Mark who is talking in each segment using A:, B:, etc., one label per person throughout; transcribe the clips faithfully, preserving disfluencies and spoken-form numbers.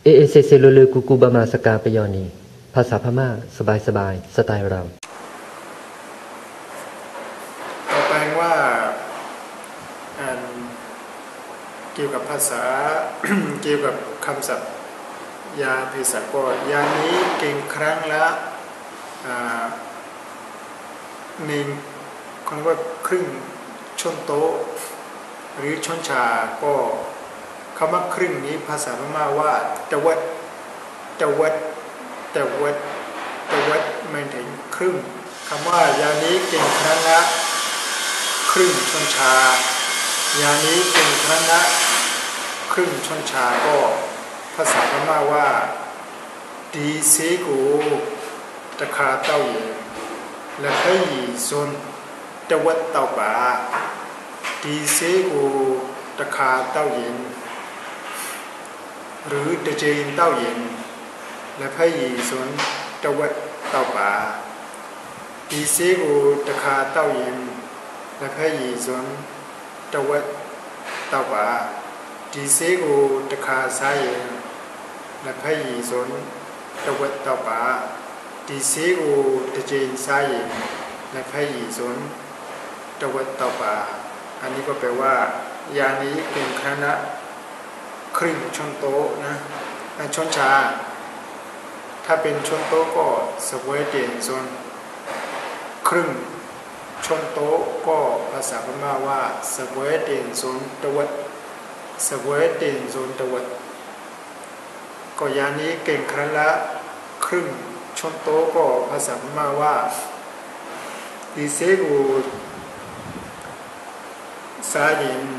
A: เอเอเซเซโลเลกูกูบามาสกาเปยอนีภาษาพม่าสบายสบายสไตล์เรา
B: ต่อไปว่าเกี่ยวกับภาษา เกี่ยวกับคำศัพท์ยาเภสัชก็ยานี้เก่งครั้งละหนึ่งคนว่าครึ่งช้อนโต๊ะหรือช้อนชาก็คำว่าครึ่งนี้ภาษาพม่าว่าตะวัดตะวัดตะวัดตะวัดหมายถึงครึ่งคำว่ายานี้เก่งครั้งละครึ่งช้อนชายานี้เก่งครั้งละครึ่งช้อนชาก็ภาษาพม่าว่าดีเซกูตะคาเต้าเยและให้ซนตะวัดเต้าป่าดีเซกูตะคาเต้าเย็นหรือตะเจนเต้าเย็นและให้ซนตะวัดเต้าป่าดีเซกูตะคาเต้าเย็นและให้ซนตะวัดเต้าป่าดีเซกูตะคาซ้ายเย็นและให้ซนตะวัดเต้าป่าดีเซกูตะเจนซ้ายเย็นและให้ซนตะวัดเต้าป่าอันนี้ก็แปลว่ายานี้เป็นคณะครึ่งช้อนโต๊ะนะช้อนชาถ้าเป็นช้อนโต๊ะก็สเวเตียนโซนครึ่งช้อนโต๊ะก็ภาษาพม่าว่าสเวเตียนโซนตะวัดสเวเตียนโซนตะวัดก็ยานี้เก่งครั้งละครึ่งช้อนโต๊ะก็ภาษาพม่าว่าดีเซกูสายิน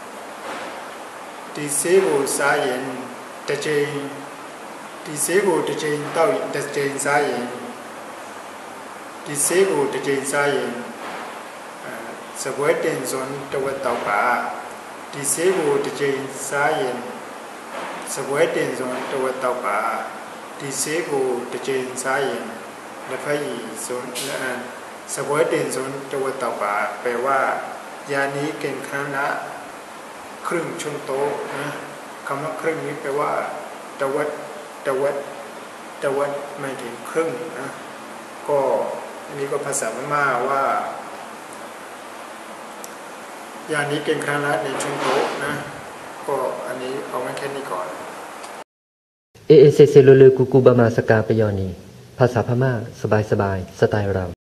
B: ดีเซกูสายินตะเจนดีเซกูตะเจนเต้าตะเจนสายินดีเซกูตะเจนสายินสเวเตียนโซนตะวัดเต้าป่าดีเซกูตะเจนสายินสเวเตียนโซนตะวัดเต้าป่าดีเซกูตะเจนสายินและพยีโซนสเวเตียนโซนตะวัดเต้าป่าแปลว่ายานี้เก่งครั้งละครึ่งช้อนโต๊ะนะคำว่าครึ่งนี้แปลว่าตะวัดตะวัดตะวัดหมายถึงครึ่งนะก็อันนี้ก็ภาษาพม่าว่ายานี้เก่งครั้งละในช้อนโต๊ะนะก็อันนี้เอาไว้แค่นี้ก่อน
A: เอเอเซเซโลเลกูกูบามาสกาเปยอนีภาษาพม่าสบายสบายสไตล์เรา